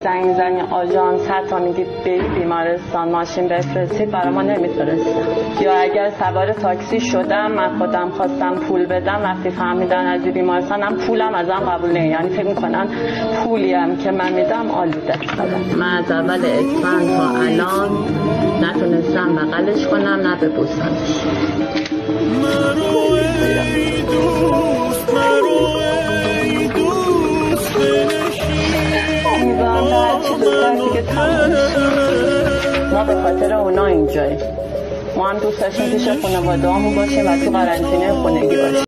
زنگ میزنی آژانس حتی میگی بری بیمارستان ماشین بفرستید برای ما نمیفرستن. یا اگر سوار تاکسی شدم من خودم خواستم پول بدم وقتی فهمیدن از بیمارستانم پولم ازم قبول نمیکنن، یعنی فکر میکنن پولیم که من میدم آلوده. من از اول اسفند تا الان نتونستم بغلش کنم نه ببوسمش. ما به خاطر اونا اینجاییم. ما هم دوست داشتیم پیش خانواده هامون باشیم و تو قرنطینه خونگی باشیم.